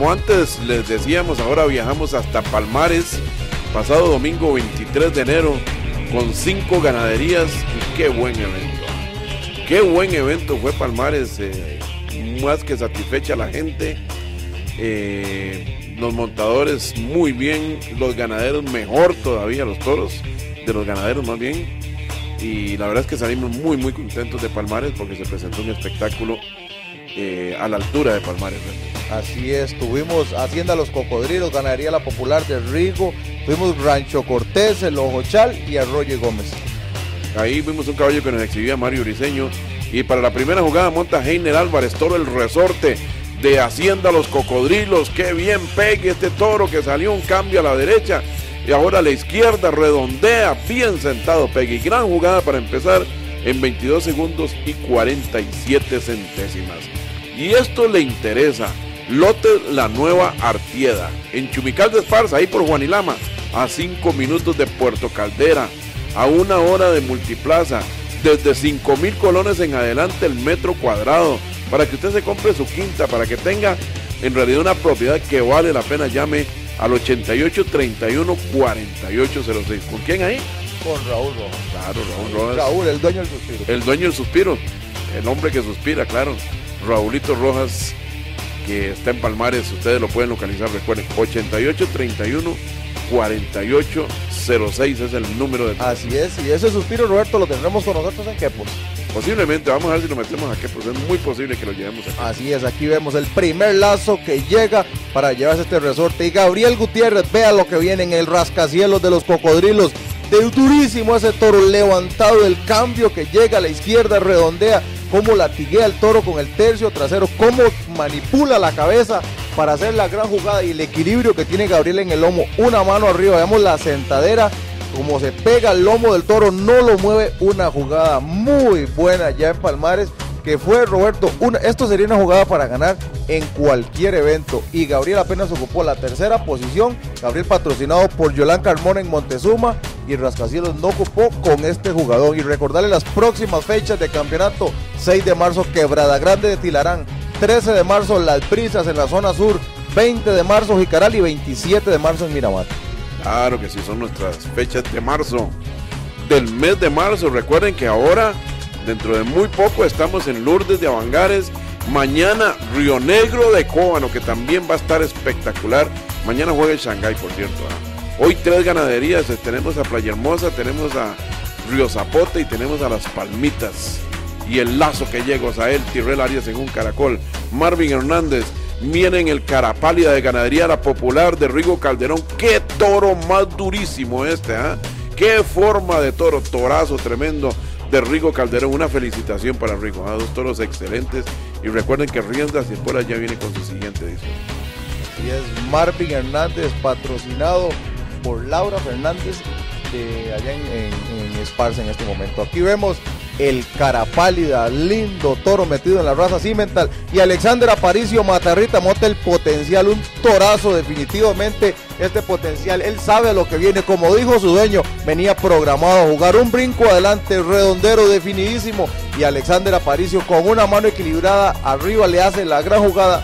como antes les decíamos, ahora viajamos hasta Palmares, pasado domingo 23 de enero, con 5 ganaderías, y qué buen evento. Qué buen evento fue Palmares, más que satisfecha la gente, los montadores muy bien, los ganaderos mejor todavía, los toros de los ganaderos más bien, y la verdad es que salimos muy muy contentos de Palmares porque se presentó un espectáculo a la altura de Palmares. Así es, tuvimos Hacienda Los Cocodrilos, Ganadería La Popular de Rigo, tuvimos Rancho Cortés, El Ojochal y Arroyo Gómez. Ahí vimos un caballo que nos exhibía Mario Briseño, y para la primera jugada monta Heiner Álvarez, toro el resorte de Hacienda Los Cocodrilos. Qué bien pegue este toro, que salió un cambio a la derecha y ahora a la izquierda, redondea, bien sentado Peggy. Gran jugada para empezar en 22 segundos y 47 centésimas. Y esto le interesa, lote La Nueva Artieda, en Chumical de Esparza, ahí por Juanilama, a 5 minutos de Puerto Caldera, a 1 hora de Multiplaza, desde 5,000 colones en adelante el metro cuadrado, para que usted se compre su quinta, para que tenga en realidad una propiedad que vale la pena. Llame al 8831-4806. ¿Con quién ahí? Con Raúl Rojas. Claro, Raúl Rojas. Raúl, el dueño del suspiro. El dueño del suspiro, el hombre que suspira, claro. Raulito Rojas, que está en Palmares, ustedes lo pueden localizar, recuerden, 8831-4806 es el número de... Así es, y ese suspiro, Roberto, lo tendremos con nosotros en Quepos. Posiblemente, vamos a ver si lo metemos a Quepos, es muy posible que lo llevemos aquí. Así es, aquí vemos el primer lazo que llega para llevarse este resorte, y Gabriel Gutiérrez, vea lo que viene en el rascacielos de Los Cocodrilos, de durísimo ese toro, levantado del cambio que llega a la izquierda, redondea, cómo latiguea el toro con el tercio trasero, cómo manipula la cabeza para hacer la gran jugada, y el equilibrio que tiene Gabriel en el lomo, una mano arriba, veamos la sentadera, como se pega el lomo del toro, no lo mueve. Una jugada muy buena ya en Palmares, que fue, Roberto, esto sería una jugada para ganar en cualquier evento, y Gabriel apenas ocupó la tercera posición. Gabriel, patrocinado por Yolán Carmona en Montezuma, y Rascacielos no ocupó con este jugador. Y recordarle las próximas fechas de campeonato: 6 de marzo Quebrada Grande de Tilarán, 13 de marzo Las Brisas en la zona sur, 20 de marzo Jicaral y 27 de marzo en Miramar. Claro que sí, son nuestras fechas de marzo, del mes de marzo. Recuerden que ahora, dentro de muy poco, estamos en Lourdes de Avangares. Mañana Río Negro de Cóbano, que también va a estar espectacular. Mañana juega el Shanghái, por cierto. Hoy 3 ganaderías, tenemos a Playa Hermosa, tenemos a Río Zapote y tenemos a Las Palmitas. Y el lazo que llega a él, Tirrell Arias en un caracol. Marvin Hernández viene en el Carapálida de Ganadería La Popular de Rigo Calderón. Qué toro más durísimo este, qué forma de toro, torazo tremendo de Rigo Calderón. Una felicitación para Rigo, 2 toros excelentes. Y recuerden que Riendas y Espuelas ya viene con su siguiente edición. Y es Marvin Hernández, patrocinado por Laura Fernández de allá en Esparza en este momento. Aquí vemos el Carapálida, lindo toro metido en la raza cimental, y Alexander Aparicio Matarrita monta el Potencial, un torazo definitivamente. Este Potencial, él sabe lo que viene, como dijo su dueño, venía programado a jugar un brinco adelante, redondero, definidísimo, y Alexander Aparicio con una mano equilibrada arriba le hace la gran jugada,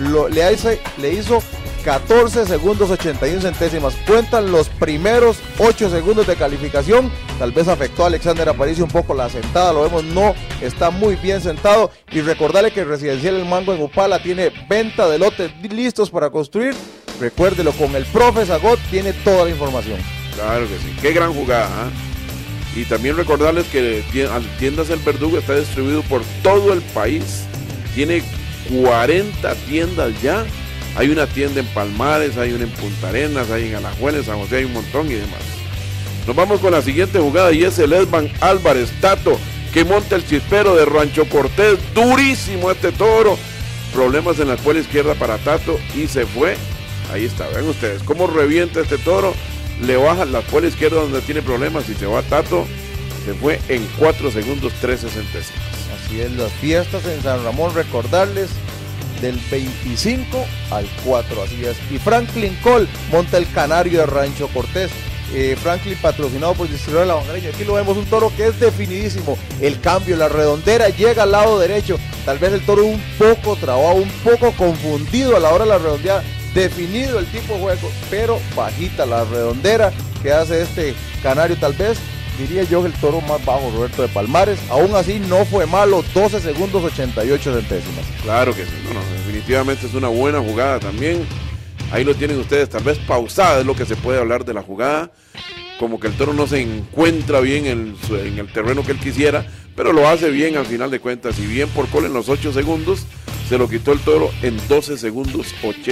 le hizo 14 segundos 81 centésimas. Cuentan los primeros 8 segundos de calificación. Tal vez afectó a Alexander Aparicio un poco la sentada, lo vemos, no está muy bien sentado. Y recordarle que Residencial El Mango en Upala tiene venta de lotes listos para construir. Recuérdelo, con el profe Zagot tiene toda la información. Claro que sí, qué gran jugada. Y también recordarles que Tiendas El Verdugo está distribuido por todo el país. Tiene 40 tiendas ya. Hay una tienda en Palmares, hay una en Punta Arenas, hay en Alajueles, San José, hay un montón y demás. Nos vamos con la siguiente jugada, y es el Esban Álvarez Tato, que monta el chispero de Rancho Cortés. Durísimo este toro. Problemas en la espuela izquierda para Tato y se fue. Ahí está, vean ustedes cómo revienta este toro. Le baja la espuela izquierda donde tiene problemas y se va Tato. Se fue en 4 segundos 13 centésimas. Así es, las fiestas en San Ramón, recordarles, del 25 al 4, así es. Y Franklin Cole monta el Canario de Rancho Cortés. Franklin, patrocinado por Distribuidora La Bangareña. Aquí lo vemos, un toro que es definidísimo. El cambio, la redondera llega al lado derecho. Tal vez el toro un poco trabado, un poco confundido a la hora de la redondeada. Definido el tipo de juego, pero bajita la redondera que hace este canario. Tal vez diría yo que el toro más bajo, Roberto, de Palmares. Aún así no fue malo, 12 segundos 88 centésimas. Claro que sí, no, definitivamente es una buena jugada también. Ahí lo tienen ustedes, tal vez pausada es lo que se puede hablar de la jugada. Como que el toro no se encuentra bien en el terreno que él quisiera, pero lo hace bien al final de cuentas. Y bien por Cole en los 8 segundos, se lo quitó el toro en 12 segundos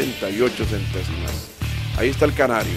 88 centésimas. Ahí está el canario.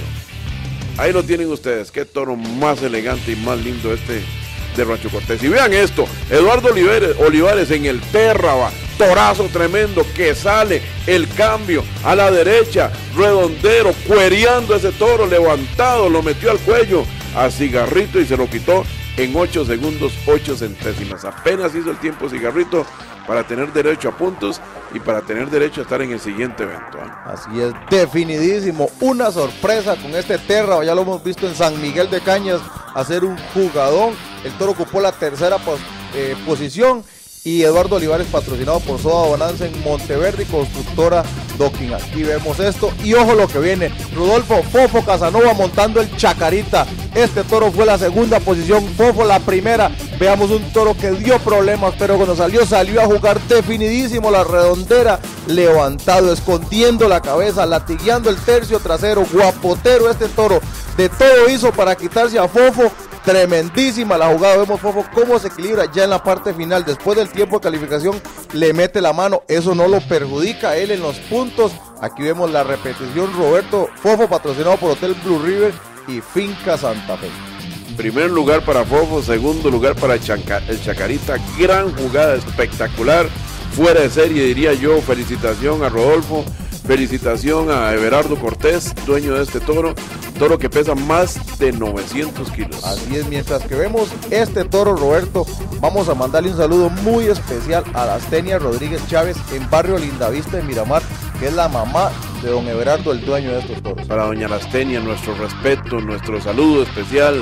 Ahí lo tienen ustedes. Qué toro más elegante y más lindo este de Rancho Cortés. Y vean esto, Eduardo Olivares en el Térraba. Torazo tremendo que sale, el cambio a la derecha, redondero, cuereando ese toro, levantado, lo metió al cuello a Cigarrito y se lo quitó en 8 segundos 8 centésimas. Apenas hizo el tiempo Cigarrito para tener derecho a puntos y para tener derecho a estar en el siguiente evento. Así es, definidísimo, una sorpresa con este Térraba, ya lo hemos visto en San Miguel de Cañas, hacer un jugadón. El toro ocupó la tercera posición. Y Eduardo Olivares, patrocinado por Soda Bonanza en Monteverde y constructora Docking. Aquí vemos esto y ojo lo que viene, Rodolfo Fofo Casanova montando el Chacarita. Este toro fue la segunda posición, Fofo la primera. Veamos un toro que dio problemas, pero cuando salió a jugar definidísimo la redondera, levantado, escondiendo la cabeza, latigueando el tercio trasero, guapotero este toro. De todo hizo para quitarse a Fofo. Tremendísima la jugada, vemos Fofo cómo se equilibra ya en la parte final, después del tiempo de calificación le mete la mano, eso no lo perjudica a él en los puntos. Aquí vemos la repetición, Roberto. Fofo patrocinado por Hotel Blue River y Finca Santa Fe. Primer lugar para Fofo, segundo lugar para el Chacarita, gran jugada, espectacular, fuera de serie diría yo. Felicitación a Rodolfo, felicitación a Everardo Cortés, dueño de este toro que pesa más de 900 kilos. Así es, mientras que vemos este toro, Roberto, vamos a mandarle un saludo muy especial a Lastenia Rodríguez Chávez en barrio Lindavista de Miramar, que es la mamá de don Everardo, el dueño de estos toros. Para doña Lastenia, nuestro respeto, nuestro saludo especial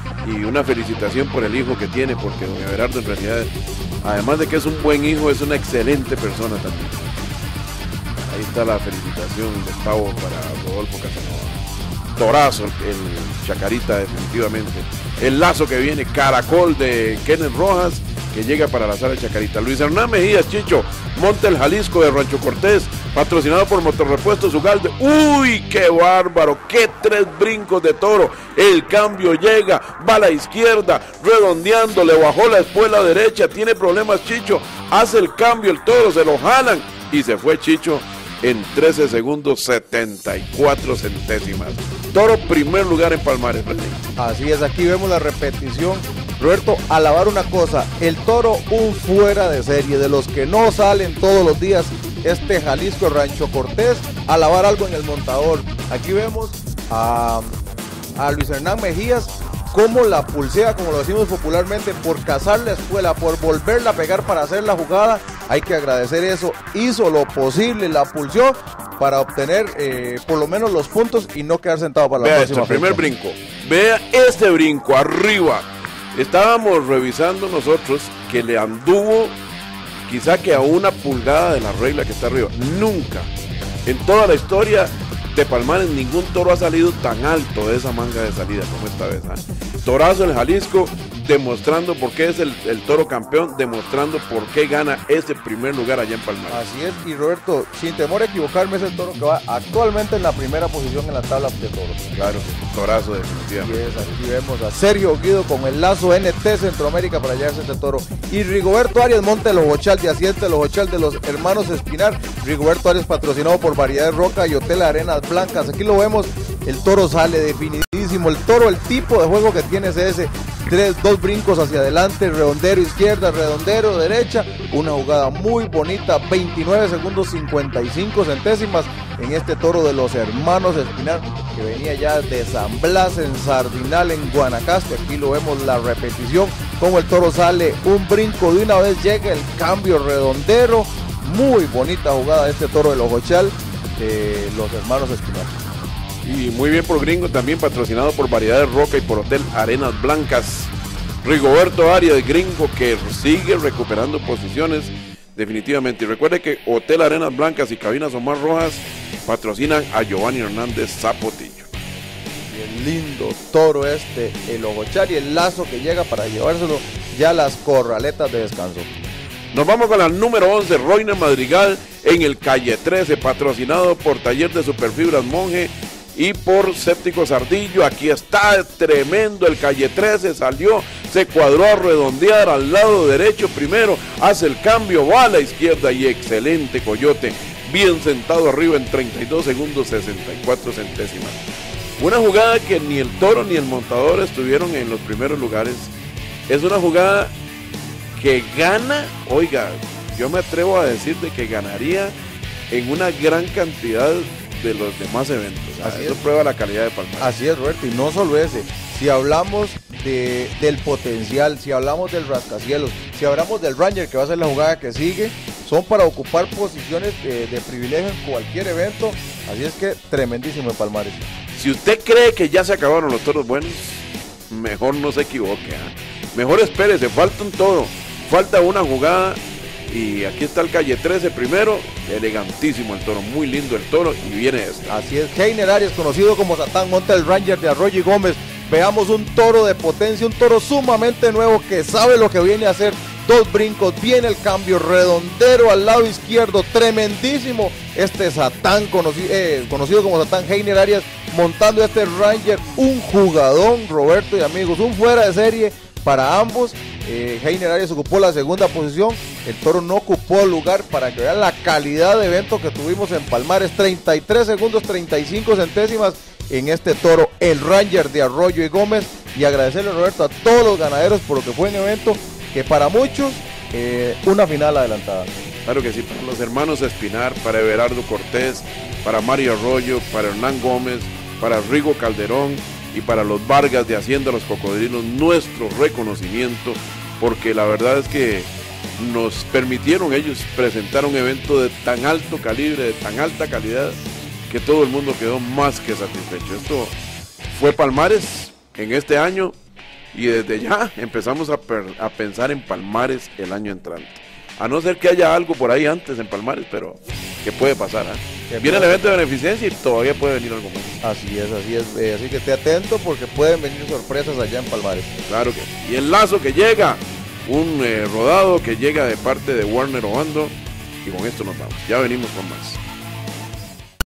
y una felicitación por el hijo que tiene, porque don Everardo en realidad, además de que es un buen hijo, es una excelente persona también. Ahí está la felicitación de Pavo para Rodolfo Casanova. Torazo el Chacarita definitivamente. El lazo que viene, caracol de Kenneth Rojas, que llega para la sala de Chacarita. Luis Hernán Mejías, Chicho, monta el Jalisco de Rancho Cortés, patrocinado por Motorrepuestos Ugalde. ¡Uy, qué bárbaro! ¡Qué 3 brincos de toro! El cambio llega, va a la izquierda, redondeando, le bajó la espuela derecha, tiene problemas Chicho, hace el cambio, el toro, se lo jalan y se fue Chicho en 13 segundos 74 centésimas. Toro primer lugar en Palmares. Así es, aquí vemos la repetición. Roberto, alabar una cosa, el toro un fuera de serie, de los que no salen todos los días, este Jalisco Rancho Cortés, alabar algo en el montador. Aquí vemos a Luis Hernán Mejías, cómo la pulsea, como lo decimos popularmente, por cazar la espuela, por volverla a pegar para hacer la jugada. Hay que agradecer eso, hizo lo posible, la pulseó para obtener por lo menos los puntos y no quedar sentado para la próxima. Este primer brinco, vea este brinco arriba. Estábamos revisando nosotros que le anduvo quizá que a 1 pulgada de la regla que está arriba. Nunca en toda la historia de Palmares ningún toro ha salido tan alto de esa manga de salida como esta vez. Torazo en Jalisco, demostrando por qué es el toro campeón, demostrando por qué gana ese primer lugar allá en Palmares. Así es, y Roberto, sin temor a equivocarme, es el toro que va actualmente en la primera posición en la tabla de toros. Claro, torazo definitivamente. Yes, aquí vemos a Sergio Guido con el lazo NT Centroamérica para llevarse este toro. Y Rigoberto Arias monta el ojochal de Asiente, el ojochal de los hermanos Espinar. Rigoberto Arias patrocinado por Variedades Roca y Hotel Arenas Blancas. Aquí lo vemos, el toro sale definidísimo. El toro, el tipo de juego que tiene es ese. 2 brincos hacia adelante, redondero izquierda, redondero derecha, una jugada muy bonita, 29 segundos 55 centésimas en este toro de los hermanos Espinar, que venía ya de San Blas en Sardinal en Guanacaste. Aquí lo vemos la repetición, como el toro sale, un brinco de una vez, llega el cambio redondero, muy bonita jugada de este toro del ojochal de los hermanos Espinar. Y muy bien por Gringo, también patrocinado por Variedades Roca y por Hotel Arenas Blancas. Rigoberto Arias, Gringo, que sigue recuperando posiciones definitivamente. Y recuerde que Hotel Arenas Blancas y Cabinas Omar Rojas patrocinan a Giovanni Hernández Zapotillo. Y el lindo toro este, el Ojochar, y el lazo que llega para llevárselo ya a las corraletas de descanso. Nos vamos con la número 11, Roiner Madrigal, en el Calle 13, patrocinado por Taller de Superfibras Monje y por Sépticos Ardillo. Aquí está, tremendo el Calle 13, salió, se cuadró a redondear al lado derecho primero, hace el cambio, va a la izquierda y excelente Coyote, bien sentado arriba en 32 segundos 64 centésimas. Una jugada que ni el toro ni el montador estuvieron en los primeros lugares. Es una jugada que gana, oiga, yo me atrevo a decir de que ganaría en una gran cantidad de los demás eventos. Eso prueba la calidad de Palmares. Así es, Roberto, y no solo ese. Si hablamos del potencial, si hablamos del rascacielos, si hablamos del Ranger, que va a ser la jugada que sigue, son para ocupar posiciones de privilegio en cualquier evento. Así es que tremendísimo el Palmares. Si usted cree que ya se acabaron los toros buenos, mejor no se equivoque. Mejor espérese, falta un toro, falta una jugada. Y aquí está el Calle 13 primero, elegantísimo el toro, muy lindo el toro, y viene este. Así es, Heiner Arias, conocido como Satán, monta el Ranger de Arroyo y Gómez. Veamos un toro de potencia, un toro sumamente nuevo que sabe lo que viene a hacer. Dos brincos, viene el cambio, redondero al lado izquierdo, tremendísimo este Satán, conocido como Satán, Heiner Arias, montando este Ranger, un jugadón, Roberto y amigos, un fuera de serie para ambos. Heiner Arias ocupó la segunda posición, el toro no ocupó lugar, para que vean la calidad de evento que tuvimos en Palmares. 33 segundos 35 centésimas en este toro, el Ranger de Arroyo y Gómez. Y agradecerle, Roberto, a todos los ganaderos por lo que fue un evento que para muchos una final adelantada. Claro que sí, para los hermanos Espinar, para Everardo Cortés, para Mario Arroyo, para Hernán Gómez, para Rigo Calderón y para los Vargas de Hacienda Los Cocodrilos, nuestro reconocimiento, porque la verdad es que nos permitieron ellos presentar un evento de tan alto calibre, de tan alta calidad, que todo el mundo quedó más que satisfecho. Esto fue Palmares en este año, y desde ya empezamos a pensar en Palmares el año entrante. A no ser que haya algo por ahí antes en Palmares, pero que puede pasar. Viene el evento de beneficencia y todavía puede venir algo más. Así es, así que esté atento porque pueden venir sorpresas allá en Palmares. Claro que sí. Y el lazo que llega, un rodado que llega de parte de Warner Obando, y con esto nos vamos. Ya venimos con más.